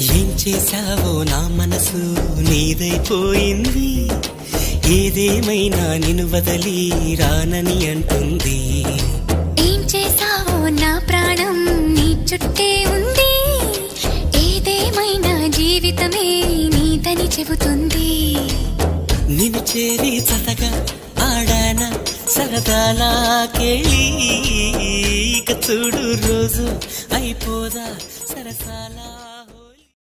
ఏం చేశావో నా మనసు నీదైపోయింది, ఏదేమైనా నిన్ను వదలి రానని అంటుంది. ఏం చేశావో నా ప్రాణం నీ చుట్టే ఉంది, ఏదేమైనా జీవితమే నీదని చెబుతుంది. నిన్ను చేరి చతగా ఆడాన సరదాలా కేళి, ఇక చూడు రోజు అయిపోదా